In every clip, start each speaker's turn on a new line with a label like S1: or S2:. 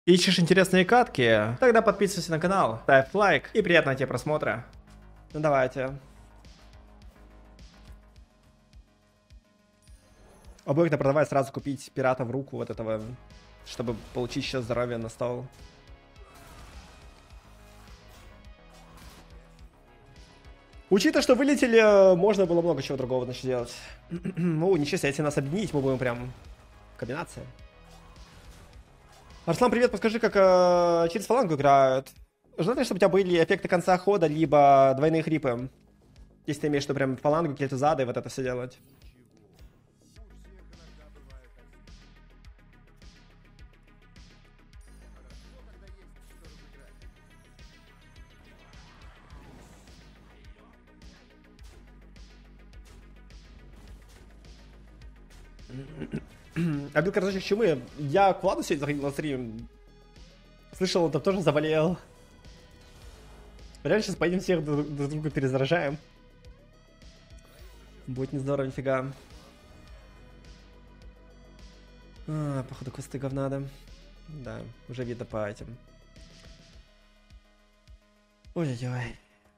S1: Ищешь интересные катки? Тогда подписывайся на канал, ставь лайк и приятного тебе просмотра. Ну давайте. Обоих продавать сразу купить пирата в руку вот этого, чтобы получить еще здоровье на стол. Учитывая, что вылетели, можно было много чего другого начать делать. Ну, ничего себе, если нас объединить, мы будем прям комбинация. Арслан, привет, подскажи, как через фалангу играют. Желательно, чтобы у тебя были эффекты конца хода, либо двойные хрипы. Если ты имеешь, что прям фалангу, какие-то зады, вот это все делать. А бил короче, чумы. Я к Владу сегодня заходил на стрим. Слышал, он там тоже заболел. Реально сейчас поедем всех друг друга перезаражаем. Будет не здорово, нифига. Походу кусты говнада. Да, уже видно по этим. Ой-ой-ой.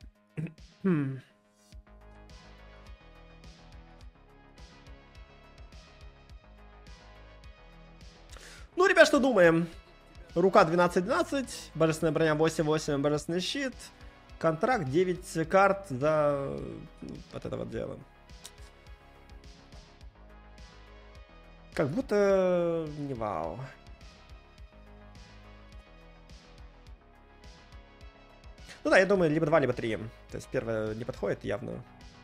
S1: Ну, ребят, что думаем? Рука 12-12, божественная броня 8-8, божественный щит. Контракт 9 карт за вот это вот дело. Как будто не вау. Ну да, я думаю, либо 2, либо 3. То есть первое не подходит явно.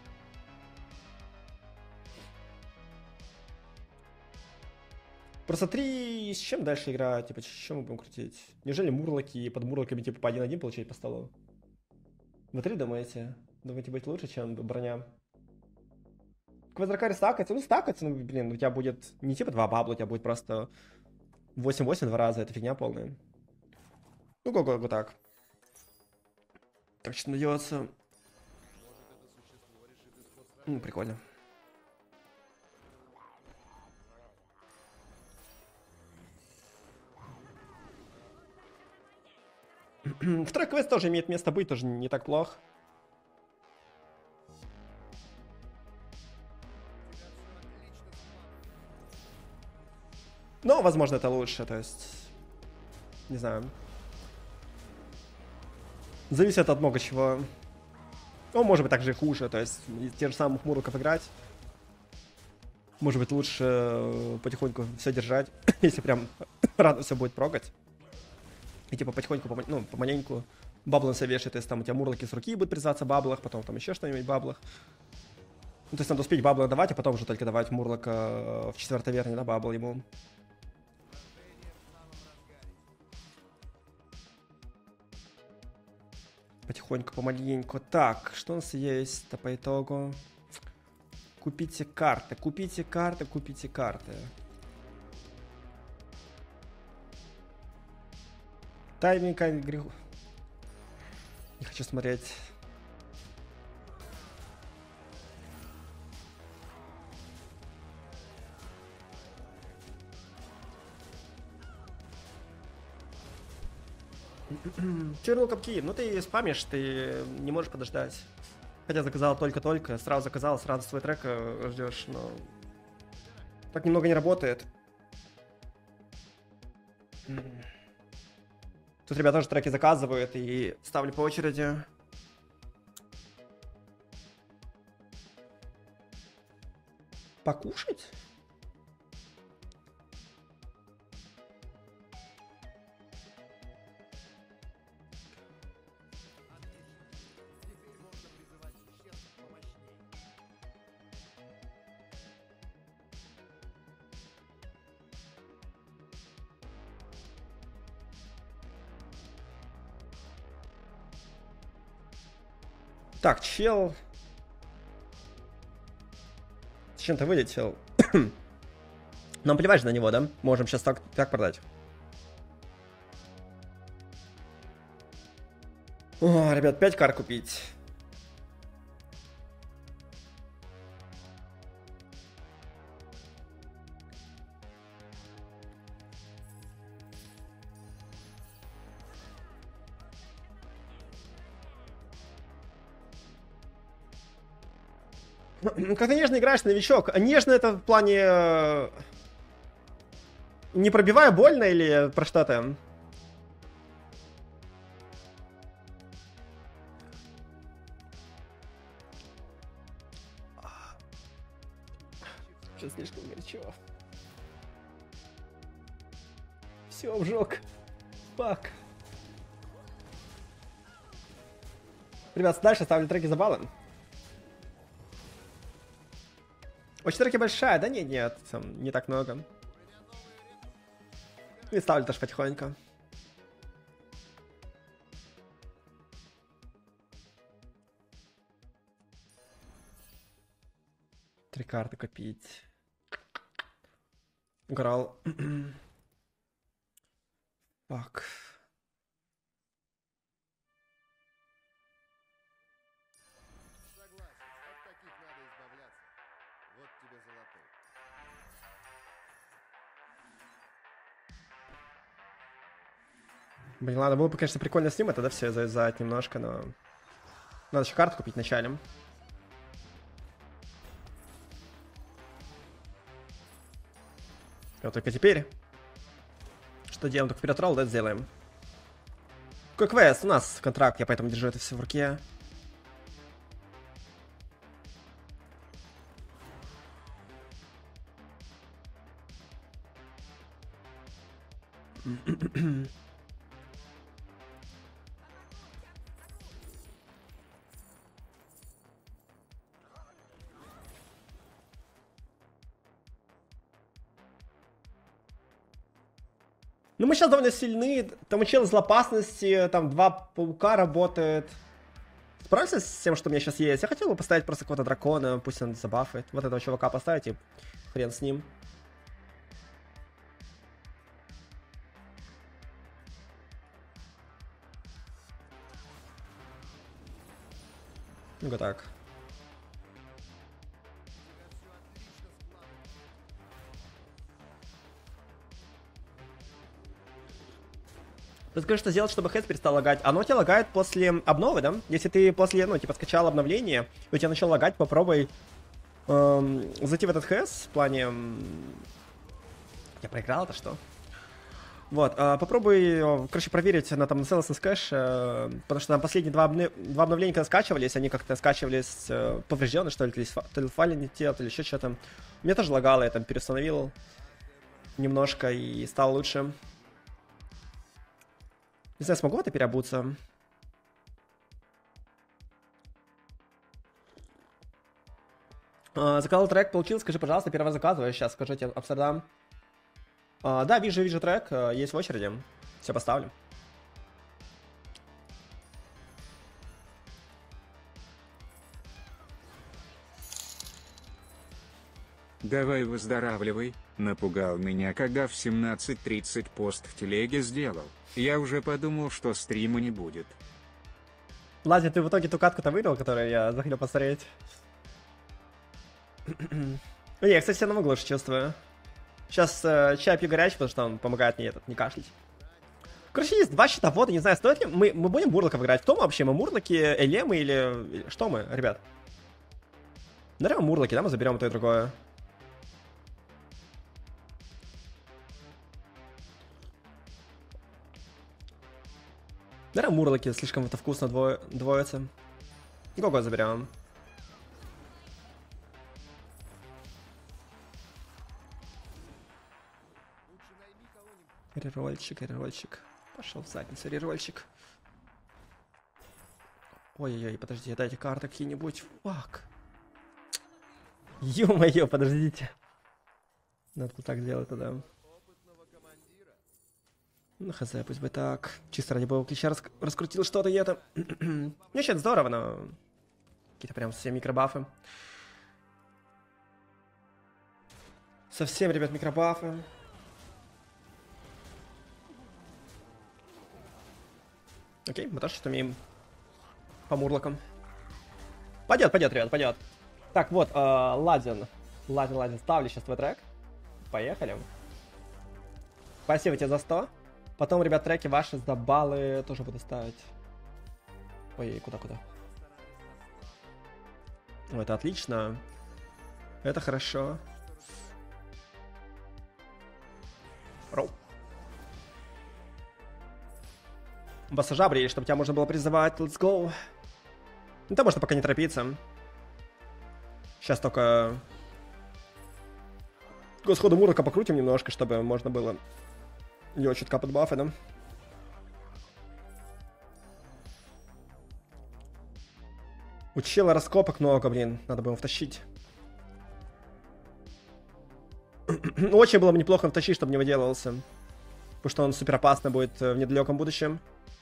S1: Просто 3 с чем дальше играть? Типа, чем мы будем крутить? Неужели мурлоки под мурлоками типа по 1-1 получать по столу? Вы 3 думаете? Думаете, быть лучше, чем броня? Квадракари стакается? Ну, стакается, ну, блин, у тебя будет не типа 2 бабла, у тебя будет просто 8-8 2 раза, это фигня полная. Ну, го-го-го так. Так что надеется. Прикольно. Второй квест тоже имеет место быть, тоже не так плохо. Но, возможно, это лучше, то есть... Не знаю. Зависит от много чего. Ну, может быть, также и хуже, то есть те же самых мурлоков играть. Может быть, лучше потихоньку все держать, если прям рано все будет прогать. И типа потихоньку, ну, помаленьку баблы себе вешать, то есть там у тебя мурлоки с руки будут призываться в баблах, потом там еще что-нибудь в баблах. Ну, то есть надо успеть баблы давать, а потом уже только давать мурлока в 4-й верне, да, бабл ему. Потихоньку, помаленьку. Так, что у нас есть-то по итогу? Купите карты, купите карты, купите карты. Тайминг греху. Не хочу смотреть. Чернул капки, ну ты спамишь, ты не можешь подождать. Хотя заказал только-только, сразу заказал, сразу свой трек ждешь, но... Так немного не работает. Тут ребята тоже треки заказывают и ставлю по очереди. Покушать? Так, чел. Зачем ты вылетел? Нам плевать же на него, да? Можем сейчас так продать. О, ребят, 5 кар купить. Как ты нежно играешь, новичок. А нежно это в плане... Не пробивая больно или про что ты? Сейчас слишком горячо. Все, обжег. Фак. Ребят, дальше ставлю треки за баллы. Очень треки большая, да? Нет, там не так много. И ставлю тоже потихоньку. Три карты копить. Грал. Так.
S2: Согласен, от таких надо избавляться. Вот тебе золотой.
S1: Блин, ладно, было бы, конечно, прикольно с ним это, да, все завязать немножко, но... Надо еще карту купить вначале. Вот только теперь. Что делаем? Только вперед ролл, да, сделаем. Какой квест? У нас контракт, я поэтому держу это все в руке. Ну, мы сейчас довольно сильны. Там чел из опасности, там 2 паука работает. Справился с тем, что у меня сейчас есть? Я хотел бы поставить просто какого-то дракона, пусть он забафает. Вот этого чувака поставить и хрен с ним. Ну-ка так. Ты скажешь, что сделать, чтобы хэс перестал лагать? Оно у тебя лагает после обновы, да? Если ты после, ну, типа, скачал обновление, и у тебя начал лагать, попробуй зайти в этот хэс в плане... Я проиграл это, что? Вот, попробуй, короче, проверить на там Celestance Cache, потому что там последние два обновления, когда скачивались, они как-то скачивались поврежденные, что ли, то ли файлы не те, то ли еще что-то. Мне тоже лагало, я там переустановил немножко и стало лучше. Не знаю, смогу это переобуться? Заказал трек, получил, скажи, пожалуйста, первый раз заказываю, сейчас скажу тебе, Амстердам. Да, вижу трек, есть в очереди. Все, поставлю.
S3: Давай выздоравливай, напугал меня, когда в 17:30 пост в телеге сделал. Я уже подумал, что стрима не будет.
S1: Ладно, ты в итоге ту катку-то выиграл, которую я захотел посмотреть. Я, кстати, себя намного лучше чувствую. Сейчас чай пью горячий, потому что он помогает мне не кашлять. Короче, есть 2 щитовода, не знаю, стоит ли... Мы будем Мурлоков играть. Кто мы вообще? Мы Мурлоки, Элемы или... Что мы, ребят? Наверное, Мурлоки, да? Мы заберем и то и другое. Наверное, Мурлоки слишком это вкусно двоятся. Гого заберем. Рерольчик. Пошел в задницу, рерольчик. Ой-ой-ой, подожди, дайте карты какие-нибудь. Фак. Ё-моё, подождите. Надо вот так сделать тогда. Ну, хз, пусть бы так. Чисто ради бога клеща раскрутил что-то я там. Ну, вообще, это здорово, но... Какие-то прям совсем микробафы. Совсем, ребят, микробафы. Окей, мы тоже что-то умеем по мурлокам. Пойдет, ребят, пойдет. Так, вот, Ладин, ставлю сейчас твой трек. Поехали. Спасибо тебе за 100. Потом, ребят, треки ваши за баллы тоже буду ставить. Ой, куда? О, это отлично. Это хорошо. Роу. Басажабри, чтобы тебя можно было призывать. Let's go. Ну, там можно пока не торопиться. Сейчас только... Сходу Мурока покрутим немножко, чтобы можно было ее чутка подбафать, да? У чела раскопок много, блин. Надо бы его втащить. Очень было бы неплохо втащить, чтобы не выделывался. Потому что он супер опасно будет в недалеком будущем.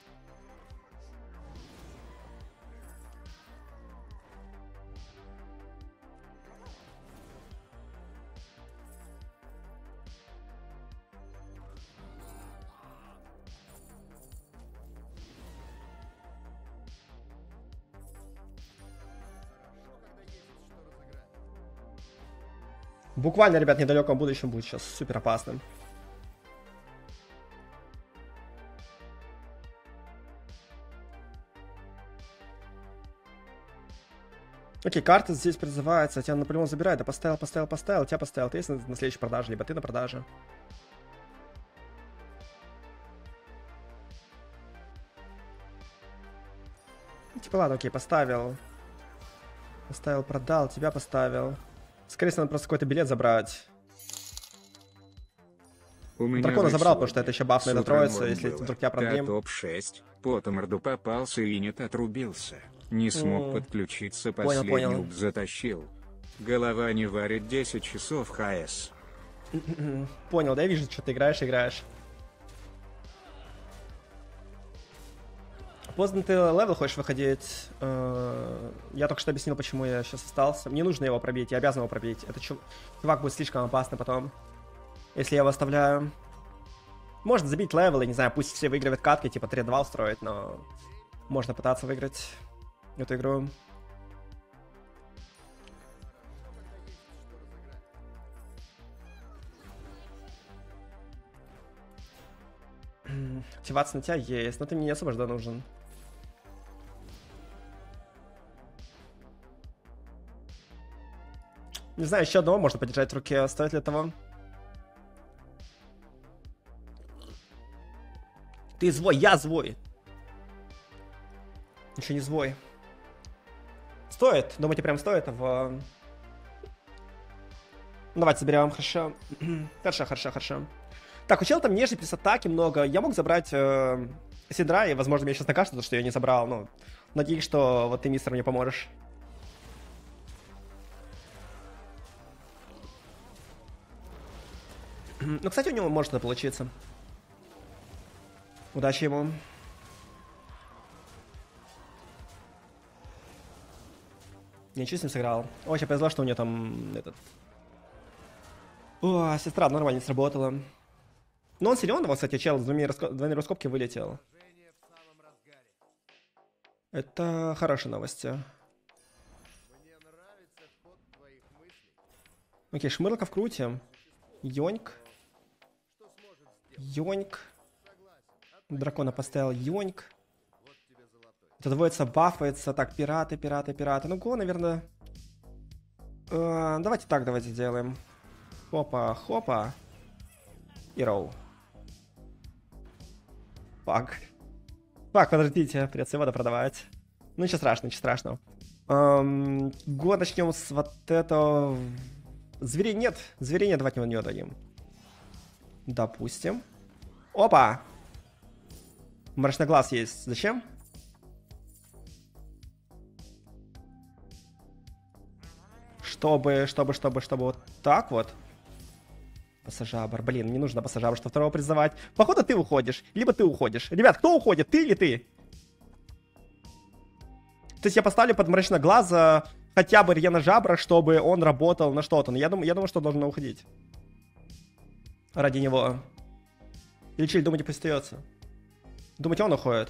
S1: Буквально, ребят, в недалеком будущем будет сейчас супер опасным. Окей, карта здесь призывается, тебя Наполеон забирает, да поставил, тебя поставил, ты есть на следующей продаже, либо ты на продаже. Ну, типа, ладно, окей, поставил. Поставил, продал, тебя поставил. Скорее всего, надо просто какой-то билет забрать.
S3: У меня
S1: Дракона
S3: же
S1: забрал, потому
S3: сегодня
S1: что это еще баф на
S3: с
S1: это
S3: утра
S1: троица,
S3: норм
S1: если
S3: было.
S1: вдруг тебя продлим.
S3: Топ-6, Потоморду попался и нет отрубился. Не смог подключиться, последний
S1: понял.
S3: ульт затащил. Голова не варит 10 часов ХС.
S1: Понял, да, я вижу, что ты играешь. Поздно ты левел хочешь выходить. Я только что объяснил, почему я сейчас остался. Мне нужно его пробить, я обязан его пробить. Этот чувак будет слишком опасный потом, если я его оставляю. Можно забить левел, и не знаю, пусть все выигрывают катки, типа 3-2 устроить, но можно пытаться выиграть эту игру. Активация на тебя есть, но ты мне не особо жда нужен. Не знаю, еще одного можно подержать в руке, стоит ли того? Ты звой, я звой. Еще не звой. Стоит, думаете, прям стоит в... Давайте заберем, хорошо. Хорошо. Так, у чела там нежный плюс атаки много. Я мог забрать Сидра, и, возможно, мне сейчас накажут, что я не забрал. Ну, надеюсь, что вот ты, мистер, мне поможешь. Ну, кстати, у него может это получиться. Удачи ему. Ничего с ним сыграл. Очень повезло, что у него там этот... О, сестра нормально не сработала. Но он силен, вот, кстати, чел с двойной раскопки вылетел. Это хорошие новости. Окей, шмырлка вкрутим. Йоньк. Дракона поставил Йоньк. Это двоица бафается. Так, пираты. Ну, го, наверное... давайте так, давайте сделаем. Хопа. И роу. Пак, подождите, придется его допродавать. Ну, ничего страшного. Го, начнем с вот этого... Зверей нет, давайте мы на него дадим. Допустим. Опа! Мрачноглаз есть. Зачем? Чтобы вот так вот. Пассажабр. Блин, не нужно пассажабр, что второго призывать. Походу ты уходишь, либо ты уходишь. Ребят, кто уходит, ты или ты? То есть я поставлю под мрачноглаза хотя бы Рьена Жабра, чтобы он работал на что-то. Но я думаю, что должен уходить. Ради него. Или Чиль, думаете, пусть остается? Думаете, он уходит?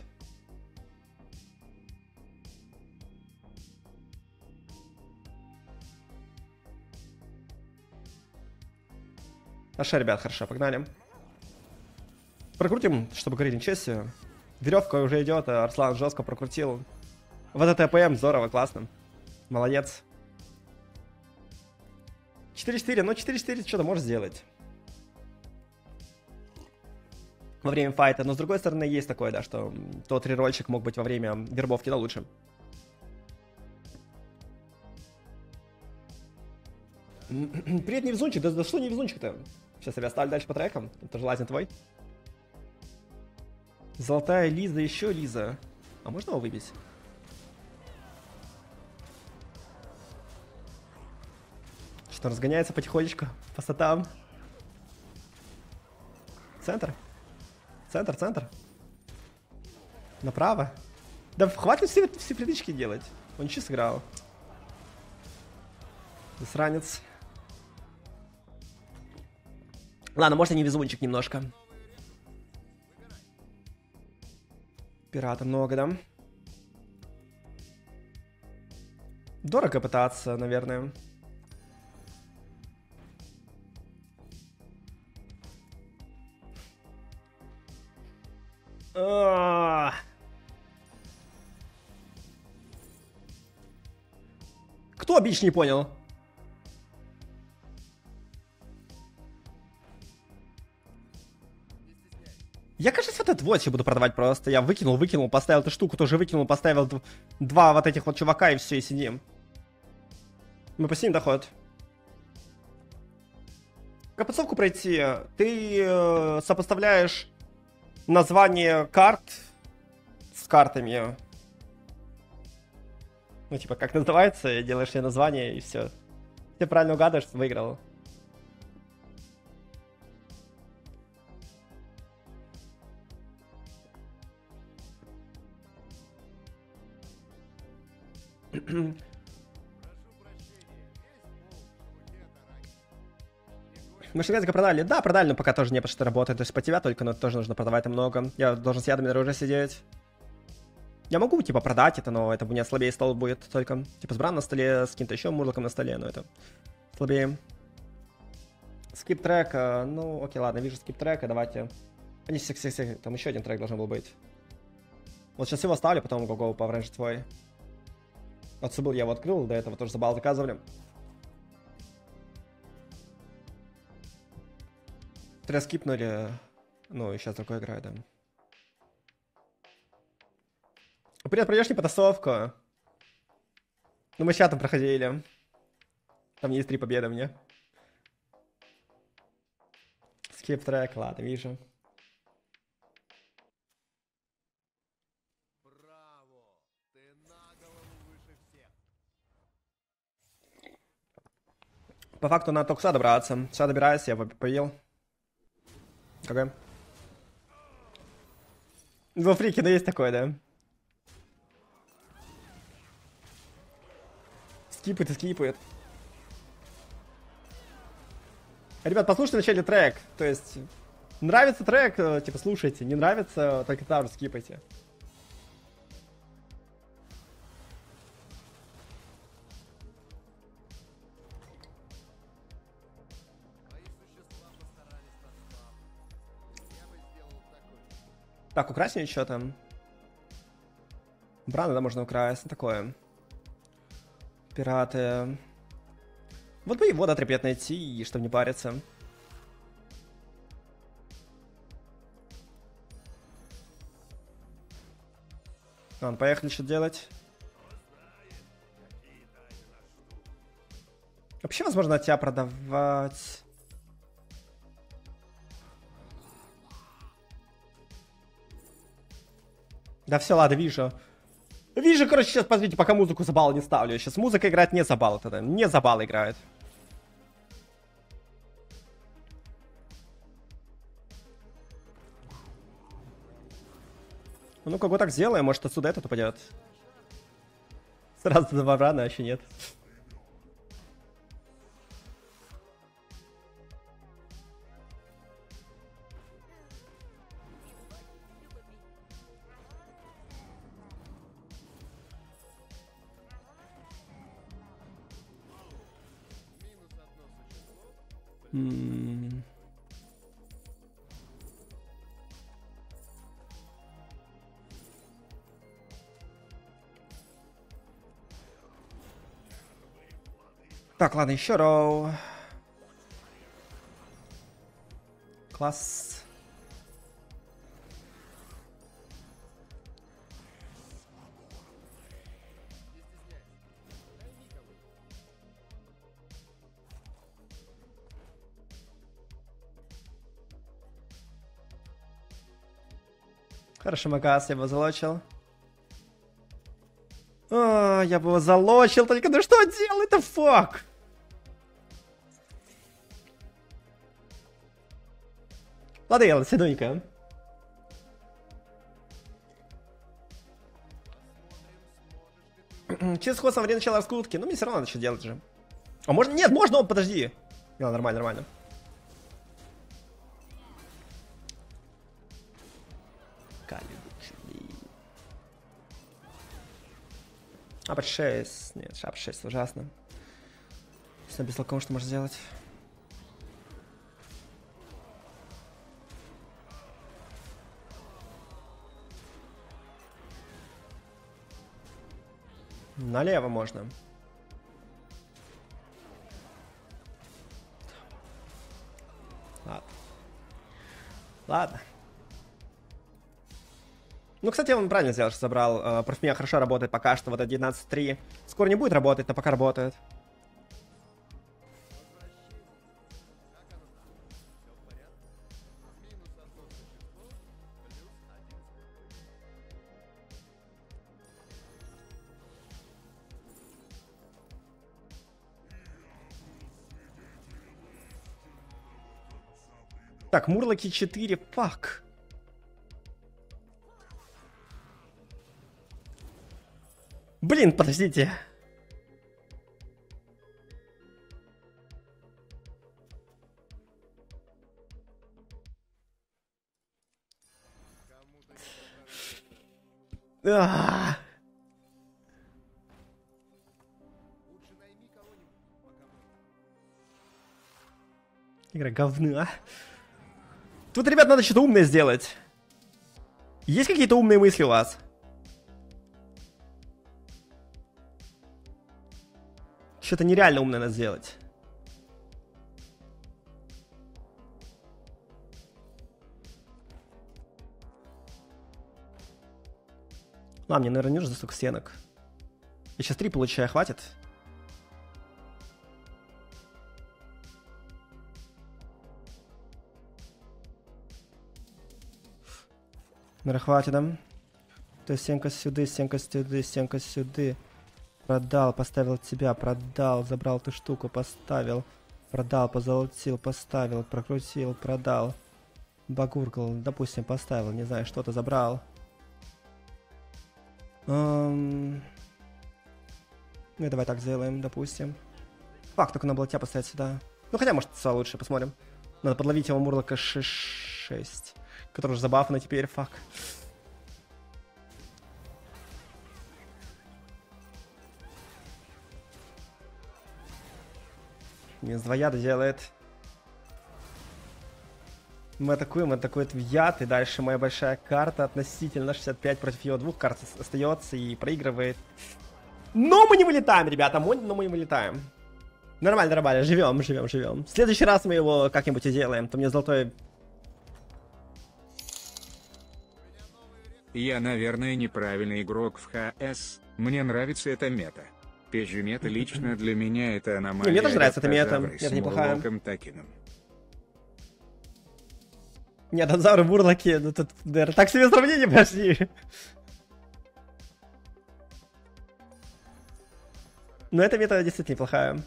S1: Хорошо, ребят, хорошо, погнали. Прокрутим, чтобы говорили, ничего себе. Веревка уже идет, а Арслан жестко прокрутил. Вот это АПМ, здорово, классно. Молодец. 4-4, ну 4-4 что-то можешь сделать. Во время файта, но с другой стороны есть такое, да, что тот рерольчик мог быть во время вербовки, да, лучше. Привет, невезунчик, да что невезунчик-то? Сейчас я оставлю дальше по трекам, это же лазин твой. Золотая Лиза, еще Лиза. А можно его выбить? Что, разгоняется потихонечку по статам. Центр. Центр. Направо. Да хватит все притычки делать. Он чисто сыграл. Засранец. Ладно, может, я не везунчик немножко. Пирата много, да? Дорого пытаться, наверное. Кто бич не понял? Я, кажется, вот этот вот еще буду продавать просто. Я выкинул, поставил эту штуку, тоже выкинул, поставил два вот этих вот чувака и все, и сидим. Мы посидим доход. Как подсовку пройти? Ты сопоставляешь название карт с картами. Ну, типа, как называется, делаешь себе название и все. Ты правильно угадываешь, выиграл. Машингазика продали? Да, продали, но пока тоже не почти работает. То есть по тебя только, но тоже нужно продавать много. Я должен с ядами дороже сидеть. Я могу, типа, продать это, но это у меня слабее стол будет только. Типа, с бран на столе, с каким-то еще мурлоком на столе, но это слабее. Скип трека, ну, окей, ладно, вижу скип трека, давайте. Они все, там еще один трек должен был быть. Вот сейчас его ставлю, потом го-го по Range твой. Вот забыл, я его открыл, до этого тоже забал заказывали. Трек скипнули. Ну, и сейчас другой играет, да. Привет, пройдешь не потасовку? Ну, мы с чатом проходили. Там есть 3 победы мне. Скип трек, ладно, вижу.
S2: Браво! Ты на голову выше всех.
S1: По факту надо только сюда добраться. Сюда добираюсь, я поел. Какой? Во фрике, ну есть такое, да? Скипает и скипает. Ребят, послушайте вначале трек. То есть, нравится трек, типа, слушайте. Не нравится, только там же скипайте.
S2: Мои существа постарались под славу. Я бы сделал такой.
S1: Так, украсть мне что там? Брана, да, можно украсть. Ну, такое. Пираты. Вот бы его, да, трепет найти, чтобы не париться. Ладно, поехали, что делать. Вообще, возможно, тебя продавать. Да все, ладно, вижу. Вижу, короче, сейчас, посмотрите, пока музыку за балл не ставлю. Сейчас музыка играет не за балл тогда. Не за балл играет. Ну-ка, вот так сделаем, может отсюда этот упадет. Сразу за варана, а еще нет.
S2: Минус одно существо.
S1: Так, ладно, еще роу. Класс. Хорошо, Магас, я его залочил. А, я бы его залочил, только ну что делает-то, фак? Ладно, я седонька. Через ход во время начала раскрутки. Ну, мне все равно надо что делать же. А можно? Нет, можно, подожди. Не, нормально, нормально. Шап 6. Нет, шап 6 ужасно. С без лаком что можно сделать? Налево можно. Ладно. Ладно. Ну, кстати, он правильно сделал, что забрал. Против меня хорошо работает пока что. Вот это 19-3. Скоро не будет работать, но пока работает. Так, Мурлоки 4, фак. Блин, подождите. А. Игра говна. Тут, ребят, надо что-то умное сделать. Есть какие-то умные мысли у вас? Что-то нереально умное надо сделать. Ладно, мне, наверное, не нужно столько стенок. Я сейчас 3 получаю, хватит? Наверное, хватит, да? То есть стенка сюда, стенка сюда, стенка сюда. Продал, поставил тебя, продал, забрал эту штуку, поставил. Продал, позолотил, поставил, прокрутил, продал. Багуркал, допустим, поставил, не знаю, что-то забрал. Ну и давай так сделаем, допустим. Фак, только надо было тебя поставить сюда. Ну хотя, может, это лучше, посмотрим. Надо подловить его Мурлока 6, который уже забафан теперь, фак. Минус 2 яда делает. Мы атакует в яд, и дальше моя большая карта относительно 65 против его 2 карт остается и проигрывает. Но мы не вылетаем, ребята, но мы не вылетаем. Нормально, нормально, живем. В следующий раз мы его как-нибудь и сделаем, то мне золотой...
S3: Я, наверное, неправильный игрок в ХС. Мне нравится эта мета. PG-мета лично для меня это аномалия.
S1: Мне тоже нравится эта мета,
S3: Раптозавры с
S1: это неплохая.
S3: Мурлоком Такином.
S1: Нет, Донзавры, Мурлоки, ну тут, наверное, так себе сравнение пошли. Но эта мета действительно неплохая.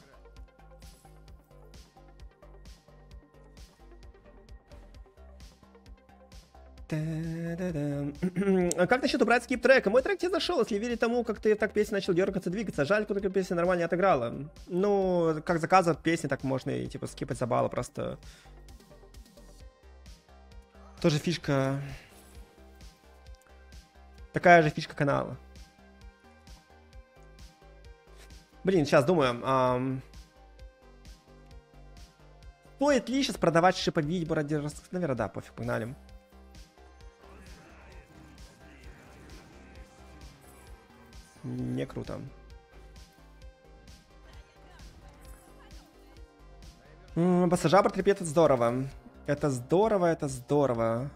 S1: А как насчет убрать скип трека? Мой трек тебе зашел, если верить тому, как ты так песня начал дергаться, двигаться. Жаль, только песня нормально не отыграла. Ну, как заказывать песни, так можно и типа скипать за баллы просто. Тоже фишка. Такая же фишка канала. Блин, сейчас думаю. Стоит ли сейчас продавать шиповидьбу ради... Наверное, да, пофиг, погнали. Не круто. Пассажабр трепет, это здорово. Это здорово, это здорово.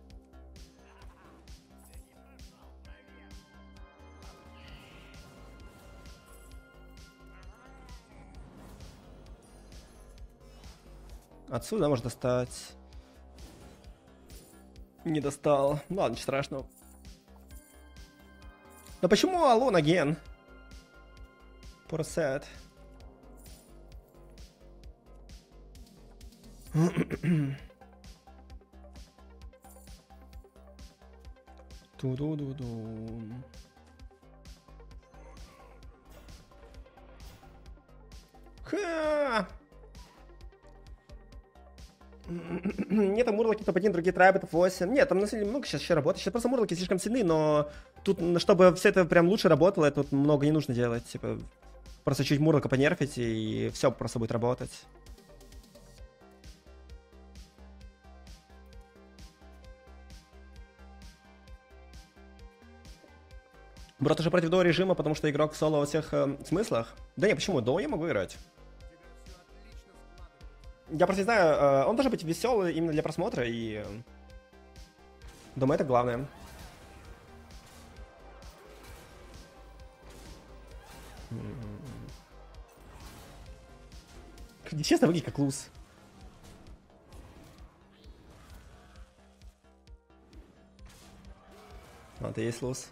S1: Отсюда можно достать. Не достал. Ну ладно, ничего страшного. Но почему Alone again? Poor sad. Ту-ду-ду-ду. Ха! Нет, там мурлоки топ-1, другие трайбы топ-8. Нет, там на самом деле много сейчас еще работает. Сейчас просто мурлоки слишком сильны, но тут, чтобы все это прям лучше работало, тут много не нужно делать. Типа, просто чуть мурлока понерфить, и все просто будет работать. Брат уже против до режима, потому что игрок в соло во всех смыслах. Да не, почему? До я могу играть. Я просто не знаю, он должен быть веселый именно для просмотра, и думаю, это главное. Честно, выглядит как луз. А, это и есть луз.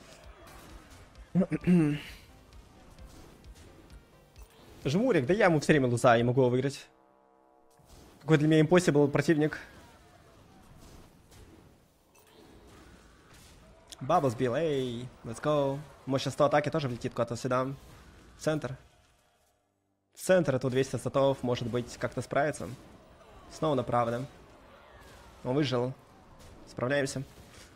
S1: Жмурик, да я ему все время луза, не могу его выиграть. Какой для меня impossible противник. Бабл сбил, эй, let's go. Может сейчас 100 атаки тоже влетит куда-то сюда. В центр. В центр, это 200 статов, может быть, как-то справится. Снова направо, да? Он выжил. Справляемся.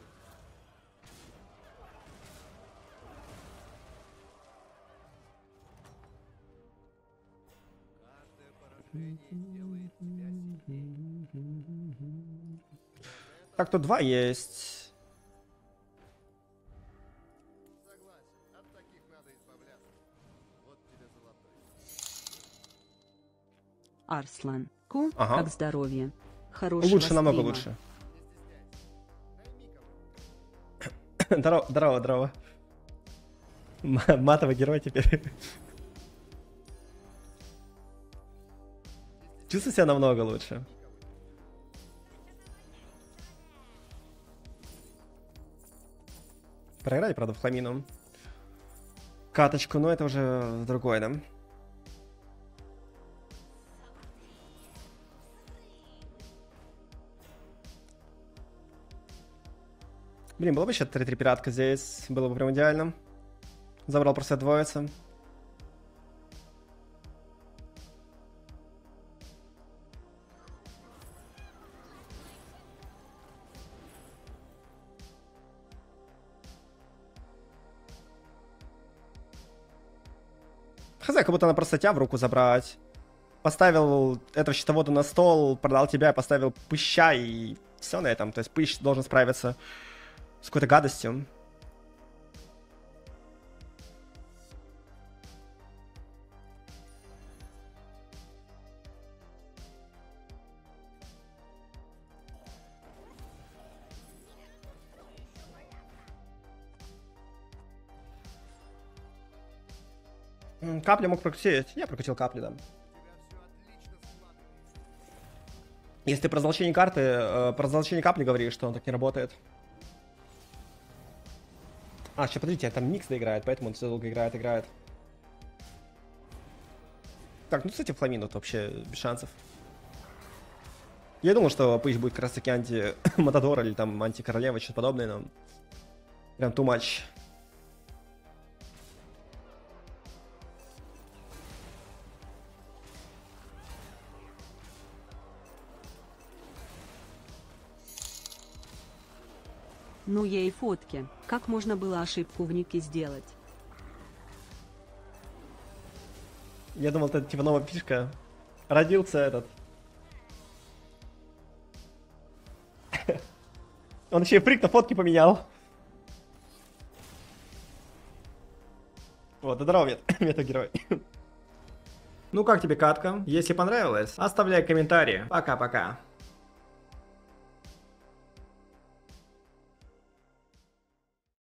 S1: Так, тут 2 есть.
S2: Согласен, от таких надо избавляться. Вот тебе золотой.
S4: Арслан. Ку,
S1: Ага.
S4: как здоровье. Хорошего
S1: Лучше, намного
S4: стрима.
S1: лучше.
S2: Не стесняйся. Найми кого.
S1: Здорово. Матовый герой теперь. Чувствую себя намного лучше. Проиграли, правда, в Фламину. Каточку, но это уже другое, да? Блин, было бы еще 3-3 пиратка здесь. Было бы прям идеально. Забрал просто двоица. Хз, как будто она просто тебя в руку забрать. Поставил этого щитовода на стол, продал тебя, поставил пыща и все на этом. То есть пыщ должен справиться с какой-то гадостью. Капли мог прокрутить. Я прокрутил капли, да. Если ты про значение карты, про значение капли говоришь, что он так не работает. А, сейчас подождите, там микс доиграет, поэтому он все долго играет. Так, ну, кстати, Фламину вообще без шансов. Я думал, что Пыщ будет как раз таки анти-Матадор или там анти-Королева, что-то подобное, но прям too much.
S4: Ну ей фотки. Как можно было ошибку в нике сделать?
S1: Я думал, это типа новая фишка. Родился этот. Он еще и прыг на фотки поменял. Вот, здорово, мета-герой. Ну как тебе катка? Если понравилось, оставляй комментарии. Пока-пока.